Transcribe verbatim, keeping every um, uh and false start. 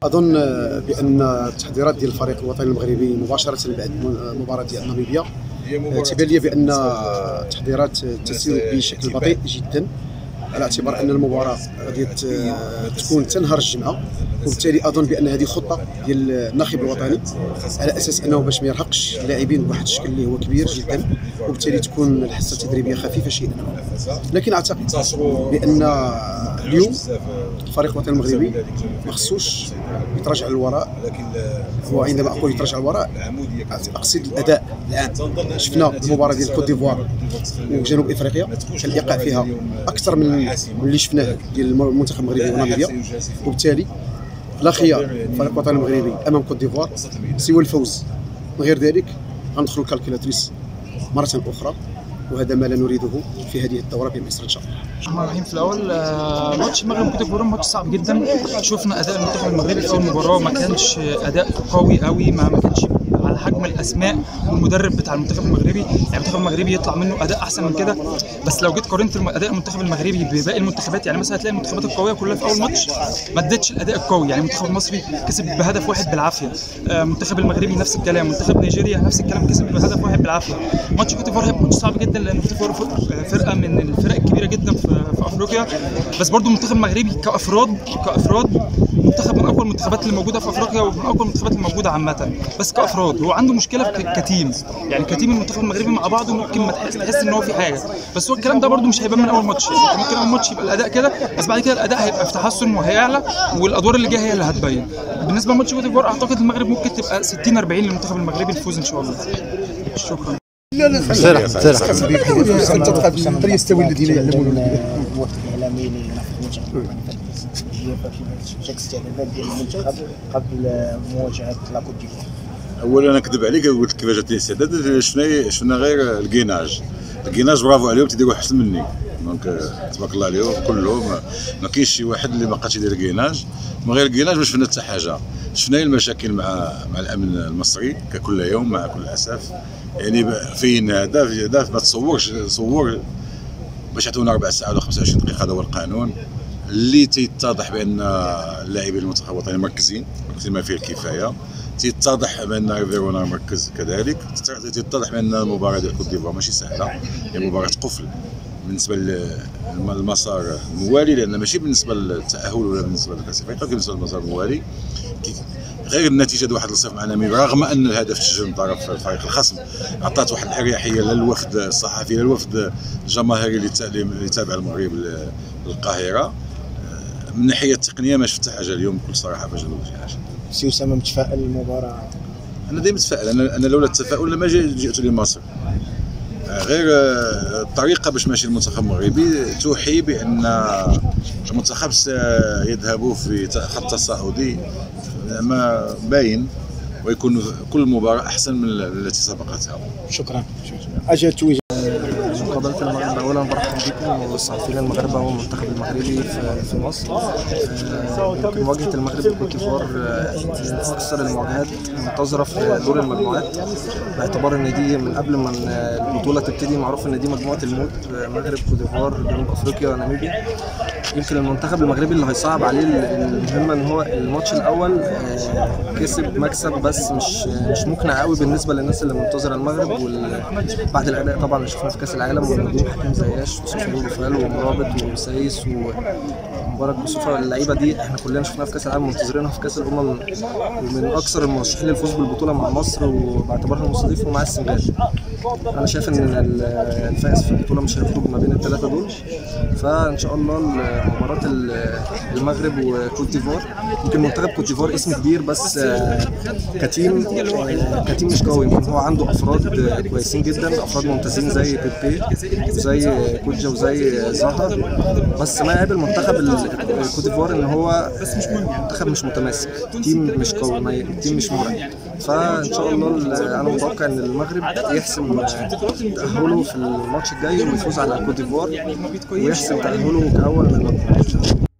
اظن بان التحضيرات ديال الفريق الوطني المغربي مباشره بعد المباراه ديال ناميبيا تبان لي بان التحضيرات تسير بشكل بطيء جدا، على اعتبار ان المباراه غادي تكون تنهار الجمعه، وبالتالي اظن بان هذه خطه ديال الناخب الوطني على اساس انه باش ما يرهقش اللاعبين بواحد الشكل اللي هو كبير جدا، وبالتالي تكون الحصه التدريبيه خفيفه شيئا ما. لكن اعتقد بان اليوم الفريق الوطني المغربي ما خصوش يتراجع للوراء، وعندما اقول يتراجع للوراء اقصد الاداء العام. شفنا المباراه ديال كوت ديفوار وجنوب افريقيا كان الايقاع فيها اكثر من اللي شفناه ديال المنتخب المغربي وناميبيا، وبالتالي لا خيار الفريق الوطني المغربي امام كوت ديفوار سوى الفوز. من غير ذلك غندخلوا الكالكولاتريس مره اخرى، وهذا ما لا نريده في هذه الدوره بمصر ان شاء الله. الرحمن الرحيم. في الاول ماتش المغرب وكوت ديفوار ماتش صعب جدا. شفنا اداء المنتخب المغربي في اول مباراه ما كانش اداء قوي قوي، ما ما كانش على حجم الاسماء والمدرب بتاع المنتخب المغربي. يعني المنتخب المغربي يطلع منه اداء احسن من كده، بس لو جيت قارنت اداء المنتخب المغربي بباقي المنتخبات، يعني مثلا هتلاقي المنتخبات القويه كلها في اول ماتش ما ادتش الاداء القوي. يعني المنتخب المصري كسب بهدف واحد بالعافيه، المنتخب المغربي نفس الكلام، منتخب نيجيريا نفس الكلام كسب بهدف واحد بالعافيه. ماتش كوت ديفوار هيبقى ماتش صعب جدا، لان كوت ديفوار فرقه من الفرق الكبيره جدا في, في افريقيا، بس برضو المنتخب المغربي كافراد كافراد منتخب من اقوى المنتخبات اللي موجوده في افريقيا ومن اقوى المنتخبات اللي موجوده عامه. بس كافراد هو عنده مشكله كتيم، يعني كتيم المنتخب المغربي مع بعضه ممكن ما تحس, تحس ان هو في حاجه، بس هو الكلام ده برضو مش هيبان من اول ماتش. يعني ممكن اول ماتش يبقى الاداء كده، بس بعد كده الاداء هيبقى في تحسن وهيعلى، والادوار اللي جايه هي اللي هتبين. بالنسبه لماتش كوت ديفوار اعتقد المغرب ممكن تبقى ستين أربعين للمنتخب المغربي الفوز ان شاء الله. شكرا. لا لا سرح سرح انت يستوي الذين يعلمون الوقت الاعلامي لناخذ شكل استعدادات ديال المنتخب قبل مواجهه لا كوت ديفوار. اولا انا كذب عليك قلت لك كيفاش جات الاستعداد. شفنا شفنا غير الكيناج الكيناج برافو عليهم، تيديروا احسن مني، دونك تبارك الله عليهم كلهم. ما كاينش شي واحد اللي ما بقاش يدير الكيناج. من غير الكيناج ما شفنا حتى حاجه. شفنا المشاكل مع مع الامن المصري ككل يوم مع كل اسف. يعني فين هدف هدف ما تصورش تصور باش يعطونا اربع ساعات ولا خمسة وعشرين دقيقه. هذا هو القانون اللي تيتضح بان اللاعبين المنتخب الوطني مركزين مركزين ما فيه الكفايه. تيتضح بان ريفيرونا مركز كذلك. تيتضح بان المباراه ديال كوت ديفوار ماشي سهله، هي مباراه قفل بالنسبه للمسار الموالي، لان ماشي بالنسبه للتاهل ولا بالنسبه لكاس افريقيا، بالنسبه للمسار الموالي. غير النتيجه دي واحد الصفر مع ناميبيا، رغم ان الهدف تسجل من طرف الفريق الخصم عطات واحد الاريحيه للوفد الصحفي للوفد الجماهيري اللي تابع المغرب للقاهره. من الناحيه التقنيه ما شفت حاجه اليوم بكل صراحه، باش نقول شي حاجه. سي اسامه متفائل المباراه؟ انا دايما متفائل. انا انا لولا التفاؤل لما جئت لمصر. غير الطريقه باش ماشي المنتخب المغربي توحي بان المنتخب سيذهب في خط تصاعدي ما باين، ويكون كل مباراه احسن من التي سبقتها. شكرا. اجا توجه مقابله المغرب. اولا برحب بكم والصحفيين المغاربه والمنتخب المغربي في مصر. مواجهه المغرب وكوت ديفوار من اكثر المواجهات المنتظره في دور المجموعات، باعتبار ان دي من قبل ما البطوله تبتدي معروف ان دي مجموعه الموت: المغرب، كوت ديفوار، جنوب افريقيا، ناميبيا. يمكن المنتخب المغربي اللي هيصعب عليه المهمه ان هو الماتش الاول كسب مكسب بس مش مش مقنع قوي بالنسبه للناس اللي منتظره المغرب. بعد الاداء طبعا اللي شفناه في كاس العالم والنجوم حكيم زياش وسفيان بوفال ومرابط وسايس ومبارك بوصفه، اللعيبه دي احنا كلنا شفناها في كاس العالم منتظرينها في كاس الامم، ومن اكثر المرشحين للفوز بالبطوله مع مصر وباعتبارها المستضيف ومع السنغال. انا شايف ان الفائز في البطوله مش هيخرج ما بين الثلاثه دول. فان شاء الله مباراه المغرب وكوت ديفوار، يمكن منتخب كوت ديفوار اسم كبير بس كتيم كتيم مش قوي. يمكن هو عنده افراد كويسين جدا، افراد ممتازين زي بيبي وزي كوجا وزي زهر، بس ما يقابل منتخب كوت ديفوار ان هو منتخب مش متماسك، تيم مش قوي، تيم مش مرعب. فان شاء الله انا متوقع ان المغرب يحسم تاهله في الماتش الجاي ويفوز على كوت ديفوار ويحسم تاهله كاول من المجموعه.